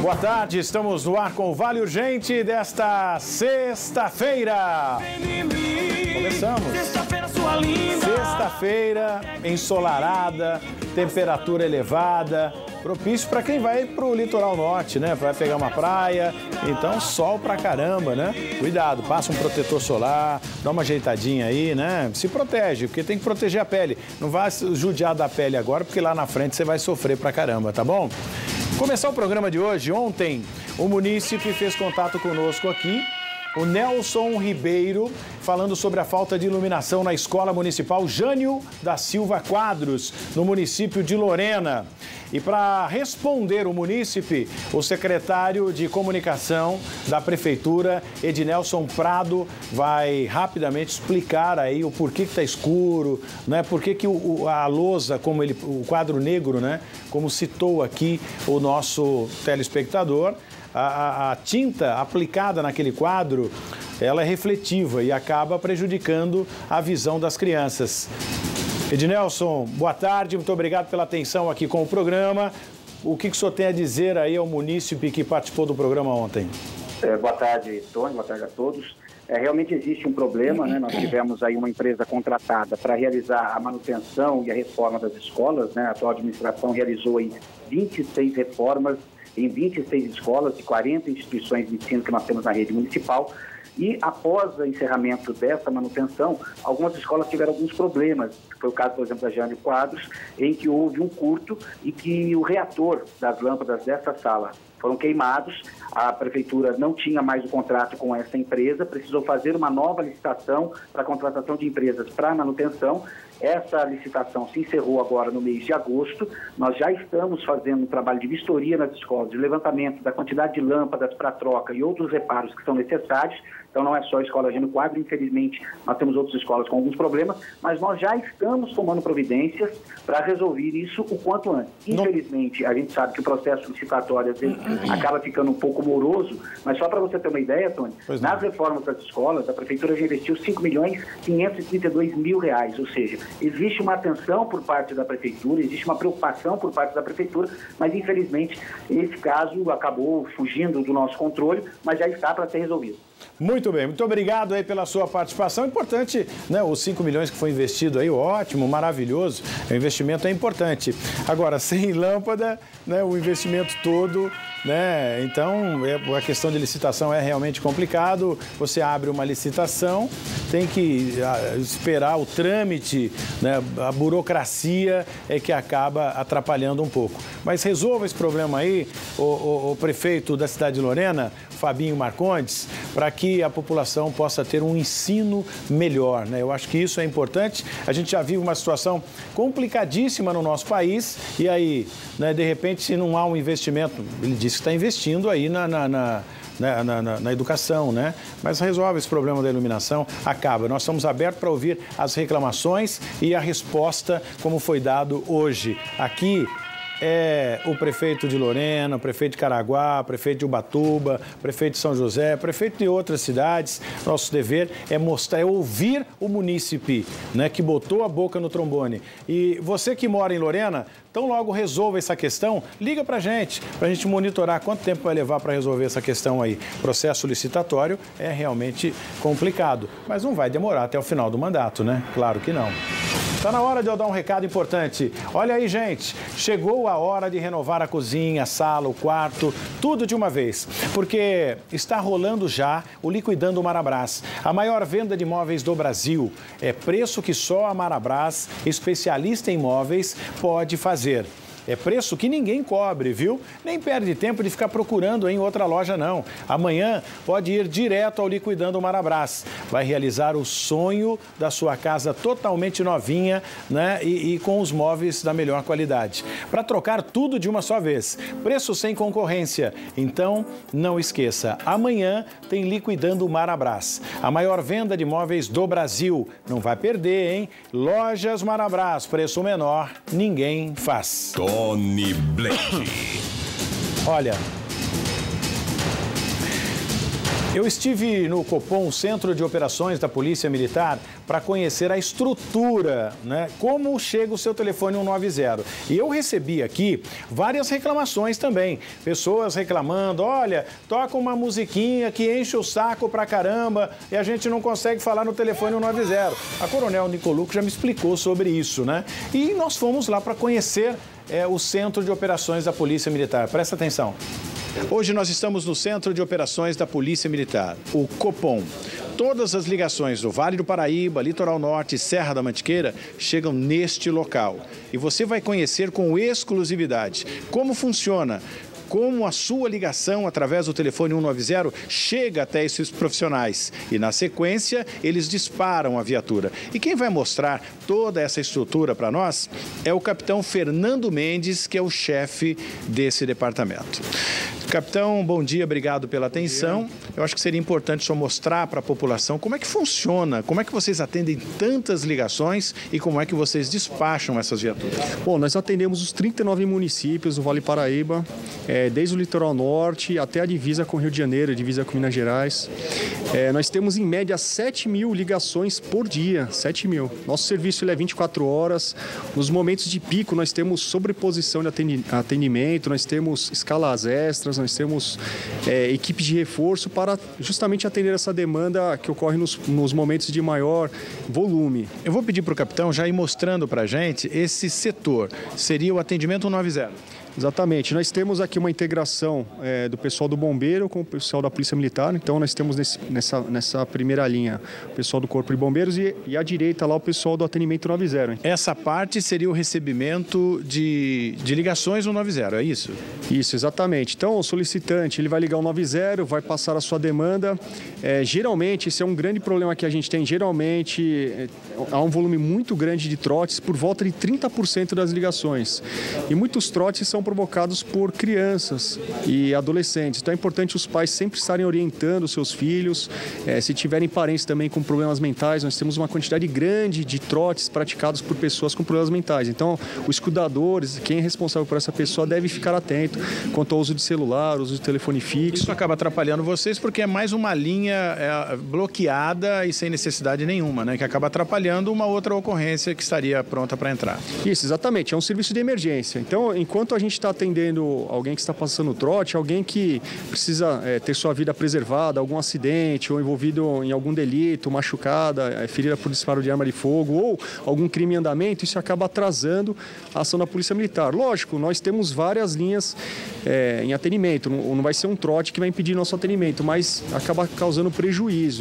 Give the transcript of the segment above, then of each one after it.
Boa tarde, estamos no ar com o Vale Urgente desta sexta-feira. Começamos. Sexta-feira, ensolarada, temperatura elevada, propício para quem vai para o litoral norte, né? Vai pegar uma praia, então sol pra caramba, né? Cuidado, passa um protetor solar, dá uma ajeitadinha aí, né? Se protege, porque tem que proteger a pele. Não vá judiar da pele agora, porque lá na frente você vai sofrer pra caramba, tá bom? Começar o programa de hoje, ontem o munícipe fez contato conosco aqui, o Nelson Ribeiro, falando sobre a falta de iluminação na Escola Municipal Jânio da Silva Quadros, no município de Lorena. E para responder o munícipe, o secretário de Comunicação da Prefeitura, Ednelson Prado, vai rapidamente explicar aí o porquê que está escuro, né? Por que a lousa, como o quadro negro, né? Como citou aqui o nosso telespectador, a tinta aplicada naquele quadro, ela é refletiva e acaba prejudicando a visão das crianças. Ednelson, boa tarde, muito obrigado pela atenção aqui com o programa. O que o senhor tem a dizer aí ao munícipe que participou do programa ontem? Boa tarde, Tony, boa tarde a todos. Realmente existe um problema, né? Nós tivemos aí uma empresa contratada para realizar a manutenção e a reforma das escolas, né? A atual administração realizou aí 26 reformas em 26 escolas e 40 instituições de ensino que nós temos na rede municipal. E após o encerramento dessa manutenção, algumas escolas tiveram alguns problemas. Foi o caso, por exemplo, da Jânio Quadros, em que houve um curto e que o reator das lâmpadas dessa sala foram queimados. A prefeitura não tinha mais o contrato com essa empresa, precisou fazer uma nova licitação para a contratação de empresas para manutenção. Essa licitação se encerrou agora no mês de agosto. Nós já estamos fazendo um trabalho de vistoria nas escolas, de levantamento da quantidade de lâmpadas para troca e outros reparos que são necessários. Então não é só a Escola Jânio Quadros, infelizmente nós temos outras escolas com alguns problemas, mas nós já estamos tomando providências para resolver isso o quanto antes. Infelizmente, a gente sabe que o processo licitatório às vezes acaba ficando um pouco moroso, mas só para você ter uma ideia, Tony, nas reformas das escolas, a Prefeitura já investiu R$5.532.000, ou seja, existe uma atenção por parte da Prefeitura, existe uma preocupação por parte da Prefeitura, mas infelizmente esse caso acabou fugindo do nosso controle, mas já está para ser resolvido. Muito bem, muito obrigado aí pela sua participação. Importante, né? Os 5 milhões que foi investido aí, ótimo, maravilhoso. O investimento é importante. Agora, sem lâmpada, né? O investimento todo, né? Então, a questão de licitação é realmente complicado. Você abre uma licitação, tem que esperar o trâmite, né? A burocracia é que acaba atrapalhando um pouco. Mas resolva esse problema aí, o prefeito da cidade de Lorena, Fabinho Marcondes, para que a população possa ter um ensino melhor, né? Eu acho que isso é importante. A gente já vive uma situação complicadíssima no nosso país e aí, né, de repente, se não há um investimento, ele disse que está investindo aí na educação, né? Mas resolve esse problema da iluminação, acaba. Nós estamos abertos para ouvir as reclamações e a resposta como foi dado hoje. Aqui é o prefeito de Lorena, o prefeito de Caraguá, o prefeito de Ubatuba, o prefeito de São José, o prefeito de outras cidades. Nosso dever é mostrar, é ouvir o munícipe, né, que botou a boca no trombone. E você que mora em Lorena, tão logo resolva essa questão, liga pra gente monitorar quanto tempo vai levar para resolver essa questão aí. Processo licitatório é realmente complicado, mas não vai demorar até o final do mandato, né? Claro que não. Está na hora de eu dar um recado importante. Olha aí, gente, chegou a hora de renovar a cozinha, a sala, o quarto, tudo de uma vez. Porque está rolando já o Liquidando Marabras, a maior venda de móveis do Brasil. É preço que só a Marabras, especialista em móveis, pode fazer. É preço que ninguém cobre, viu? Nem perde tempo de ficar procurando em outra loja, não. Amanhã pode ir direto ao Liquidando Marabras. Vai realizar o sonho da sua casa totalmente novinha, né? E com os móveis da melhor qualidade. Para trocar tudo de uma só vez. Preço sem concorrência. Então, não esqueça. Amanhã tem Liquidando Marabras. A maior venda de móveis do Brasil. Não vai perder, hein? Lojas Marabras. Preço menor, ninguém faz. Tony Blake. Olha, Eu estive no Copom, Centro de Operações da Polícia Militar, para conhecer a estrutura, né? Como chega o seu telefone 190. E eu recebi aqui várias reclamações também. Pessoas reclamando, olha, toca uma musiquinha que enche o saco pra caramba e a gente não consegue falar no telefone 190. A Coronel Nicolucco já me explicou sobre isso, né? E nós fomos lá para conhecer o Centro de Operações da Polícia Militar. Presta atenção. Hoje nós estamos no Centro de Operações da Polícia Militar, o Copom. Todas as ligações do Vale do Paraíba, Litoral Norte e Serra da Mantiqueira chegam neste local. E você vai conhecer com exclusividade como funciona, como a sua ligação através do telefone 190 chega até esses profissionais. E, na sequência, eles disparam a viatura. E quem vai mostrar toda essa estrutura para nós é o capitão Fernando Mendes, que é o chefe desse departamento. Capitão, bom dia, obrigado pela atenção. Eu acho que seria importante só mostrar para a população como é que funciona, como é que vocês atendem tantas ligações e como é que vocês despacham essas viaturas. Bom, nós atendemos os 39 municípios do Vale do Paraíba, desde o litoral norte até a divisa com o Rio de Janeiro, a divisa com Minas Gerais. Nós temos em média 7 mil ligações por dia, 7 mil. Nosso serviço ele é 24 horas. Nos momentos de pico nós temos sobreposição de atendimento, nós temos escalas extras, nós temos equipes de reforço para justamente atender essa demanda que ocorre nos momentos de maior volume. Eu vou pedir para o capitão já ir mostrando para a gente esse setor. Seria o atendimento 190. Exatamente. Nós temos aqui uma integração do pessoal do Bombeiro com o pessoal da Polícia Militar. Então, nós temos nessa primeira linha o pessoal do Corpo de Bombeiros e à direita lá o pessoal do atendimento 190. Essa parte seria o recebimento de ligações no 190, é isso? Isso, exatamente. Então, o solicitante ele vai ligar o 190, vai passar a sua demanda. Geralmente, esse é um grande problema que a gente tem. Geralmente, há um volume muito grande de trotes, por volta de 30% das ligações. E muitos trotes são provocados por crianças e adolescentes. Então é importante os pais sempre estarem orientando os seus filhos. Se tiverem parentes também com problemas mentais, nós temos uma quantidade grande de trotes praticados por pessoas com problemas mentais. Então, os cuidadores, quem é responsável por essa pessoa, deve ficar atento quanto ao uso de celular, uso de telefone fixo. Isso acaba atrapalhando vocês porque é mais uma linha bloqueada e sem necessidade nenhuma, né? Que acaba atrapalhando uma outra ocorrência que estaria pronta para entrar. Isso, exatamente. É um serviço de emergência. Então, enquanto a gente está atendendo alguém que está passando trote, alguém que precisa ter sua vida preservada, algum acidente ou envolvido em algum delito, machucada, ferida por disparo de arma de fogo ou algum crime em andamento, isso acaba atrasando a ação da Polícia Militar. Lógico, nós temos várias linhas em atendimento, não vai ser um trote que vai impedir nosso atendimento, mas acaba causando prejuízo.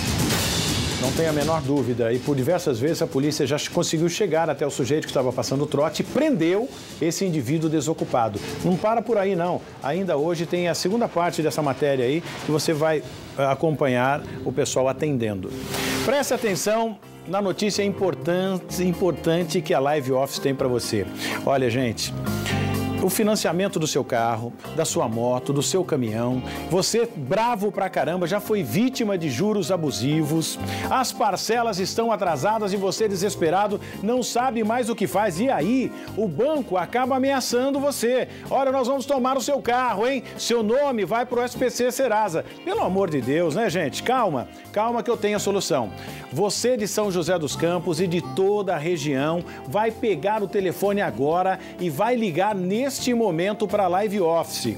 Não tem a menor dúvida. E por diversas vezes a polícia já conseguiu chegar até o sujeito que estava passando o trote e prendeu esse indivíduo desocupado. Não para por aí, não. Ainda hoje tem a segunda parte dessa matéria aí que você vai acompanhar o pessoal atendendo. Preste atenção na notícia importante que a Live Office tem para você. Olha, gente... O financiamento do seu carro, da sua moto, do seu caminhão, você bravo pra caramba, já foi vítima de juros abusivos, as parcelas estão atrasadas e você desesperado não sabe mais o que faz. E aí, o banco acaba ameaçando você. Olha, nós vamos tomar o seu carro, hein? Seu nome vai pro SPC Serasa. Pelo amor de Deus, né, gente? Calma, calma que eu tenho a solução. Você de São José dos Campos e de toda a região vai pegar o telefone agora e vai ligar neste momento para a Live Office.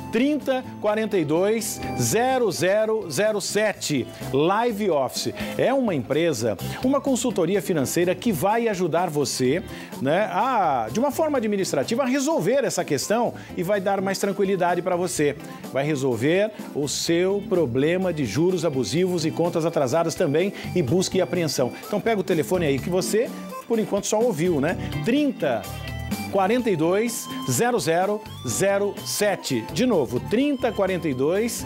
3042 0007. Live Office é uma empresa, uma consultoria financeira que vai ajudar você, né, de uma forma administrativa, a resolver essa questão e vai dar mais tranquilidade para você. Vai resolver o seu problema de juros abusivos e contas atrasadas também e busca e apreensão. Então pega o telefone aí que você, por enquanto, só ouviu, né? 3042 0007. De novo, 3042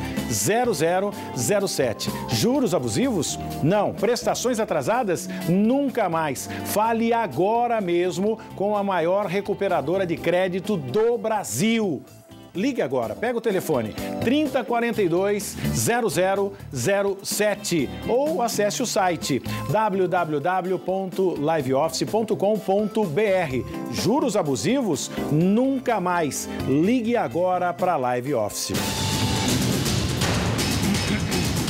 0007. Juros abusivos? Não. Prestações atrasadas? Nunca mais. Fale agora mesmo com a maior recuperadora de crédito do Brasil. Ligue agora, pega o telefone 3042 0007 ou acesse o site www.liveoffice.com.br. Juros abusivos? Nunca mais. Ligue agora para a Live Office.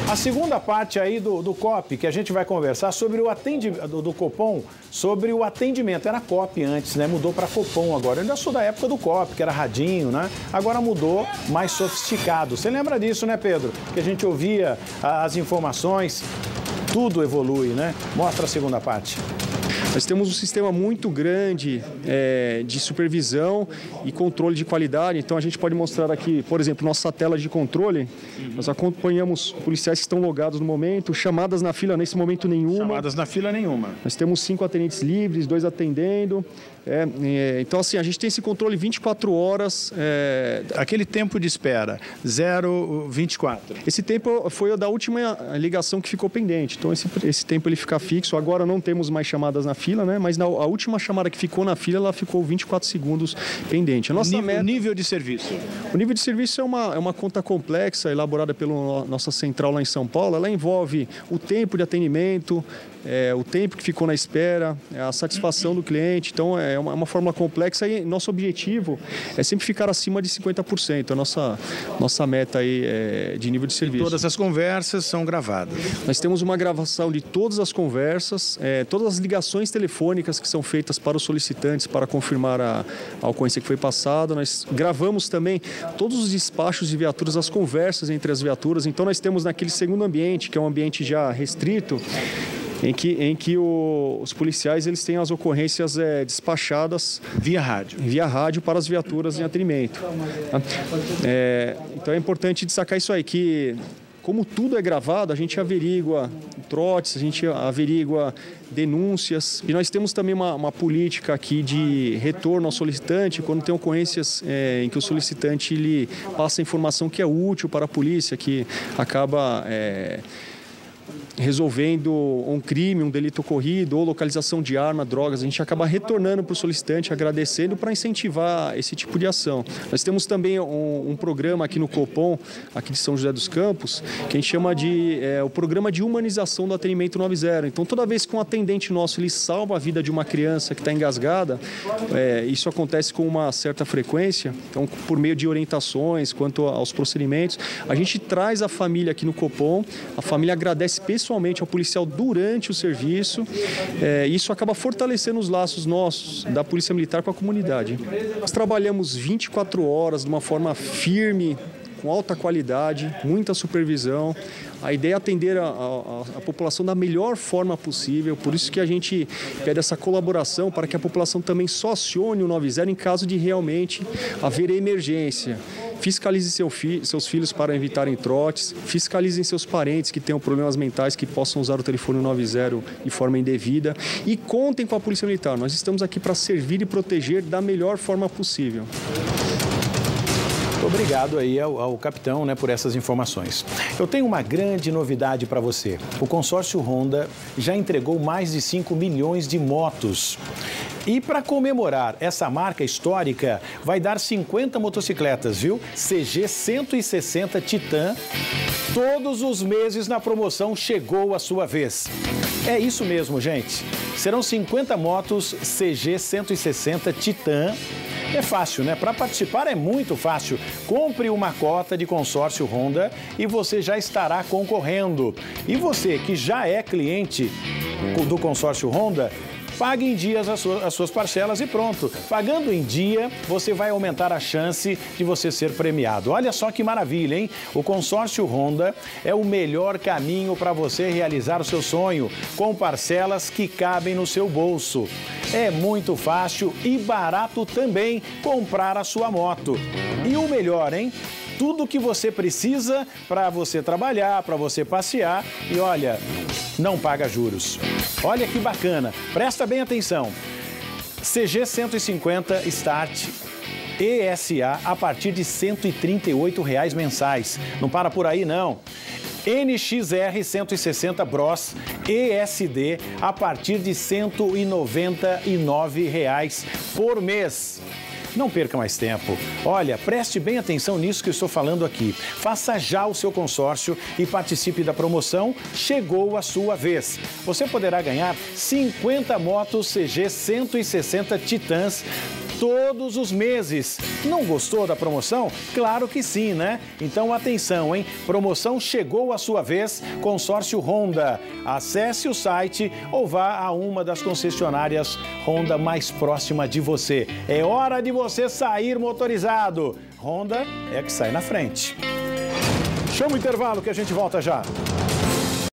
A segunda parte aí do COP, que a gente vai conversar sobre o atendimento, do Copom, sobre o atendimento. Era COP antes, né? Mudou para Copom agora. Eu ainda sou da época do COP, que era radinho, né? Agora mudou, mais sofisticado. Você lembra disso, né, Pedro? Que a gente ouvia as informações, tudo evolui, né? Mostra a segunda parte. Nós temos um sistema muito grande de supervisão e controle de qualidade. Então, a gente pode mostrar aqui, por exemplo, nossa tela de controle. Nós acompanhamos policiais que estão logados no momento, chamadas na fila nesse momento nenhuma. Chamadas na fila nenhuma. Nós temos 5 atendentes livres, 2 atendendo. Então, assim, a gente tem esse controle 24 horas. Aquele tempo de espera, 0,24. Esse tempo foi o da última ligação que ficou pendente. Então, esse tempo ele fica fixo. Agora não temos mais chamadas na fila, né? Mas a última chamada que ficou na fila, ela ficou 24 segundos pendente. A nossa nível de serviço. O nível de serviço é uma conta complexa, elaborada pela nossa central lá em São Paulo. Ela envolve o tempo de atendimento, o tempo que ficou na espera, a satisfação do cliente. Então, é uma fórmula complexa e nosso objetivo é sempre ficar acima de 50%. A nossa meta aí de nível de serviço. Todas as conversas são gravadas. Nós temos uma gravação de todas as conversas, todas as ligações telefônicas que são feitas para os solicitantes para confirmar a ocorrência que foi passada. Nós gravamos também todos os despachos de viaturas, as conversas entre as viaturas. Então, nós temos naquele segundo ambiente, que é um ambiente já restrito, em que os policiais eles têm as ocorrências despachadas via rádio para as viaturas em atendimento. Então é importante destacar isso aí, que como tudo é gravado, a gente averigua trotes, a gente averigua denúncias. E nós temos também uma política aqui de retorno ao solicitante, quando tem ocorrências em que o solicitante ele passa informação que é útil para a polícia, que acaba resolvendo um crime, um delito ocorrido ou localização de arma, drogas. A gente acaba retornando para o solicitante, agradecendo para incentivar esse tipo de ação. Nós temos também um programa aqui no Copom, aqui de São José dos Campos, que a gente chama de o programa de humanização do atendimento 90. Então, toda vez que um atendente nosso ele salva a vida de uma criança que está engasgada, isso acontece com uma certa frequência. Então, por meio de orientações quanto aos procedimentos, a gente traz a família aqui no Copom, a família agradece pessoalmente ao policial durante o serviço. Isso acaba fortalecendo os laços nossos, da Polícia Militar com a comunidade. Nós trabalhamos 24 horas de uma forma firme, com alta qualidade, muita supervisão. A ideia é atender a população da melhor forma possível, por isso que a gente pede essa colaboração para que a população também só acione o 90 em caso de realmente haver emergência. Fiscalize seus filhos para evitarem trotes, fiscalizem seus parentes que tenham problemas mentais que possam usar o telefone 90 de forma indevida e contem com a Polícia Militar. Nós estamos aqui para servir e proteger da melhor forma possível. Obrigado aí ao capitão, né, por essas informações. Eu tenho uma grande novidade para você. O consórcio Honda já entregou mais de 5 milhões de motos. E para comemorar essa marca histórica, vai dar 50 motocicletas, viu? CG 160 Titan. Todos os meses na promoção chegou a sua vez. É isso mesmo, gente. Serão 50 motos CG 160 Titan. É fácil, né? Para participar é muito fácil. Compre uma cota de consórcio Honda e você já estará concorrendo. E você que já é cliente do consórcio Honda, pague em dias as suas parcelas e pronto. Pagando em dia, você vai aumentar a chance de você ser premiado. Olha só que maravilha, hein? O consórcio Honda é o melhor caminho para você realizar o seu sonho, com parcelas que cabem no seu bolso. É muito fácil e barato também comprar a sua moto. E o melhor, hein? Tudo que você precisa para você trabalhar, para você passear e olha, não paga juros. Olha que bacana, presta bem atenção. CG 150 Start ESA a partir de R$ 138 mensais. Não para por aí não. NXR 160 Bros ESD a partir de R$ 199 por mês. Não perca mais tempo. Olha, preste bem atenção nisso que eu estou falando aqui. Faça já o seu consórcio e participe da promoção. Chegou a sua vez. Você poderá ganhar 50 motos CG 160 Titãs todos os meses. Não gostou da promoção? Claro que sim, né? Então atenção, hein? Promoção chegou a sua vez, Consórcio Honda. Acesse o site ou vá a uma das concessionárias Honda mais próxima de você. É hora de você sair motorizado. Honda é que sai na frente. Chama o intervalo que a gente volta já.